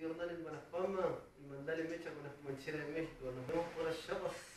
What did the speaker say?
conseguir andar en buena fama y mandarle mecha con las comerciales de México. Nos vemos por allá, pues.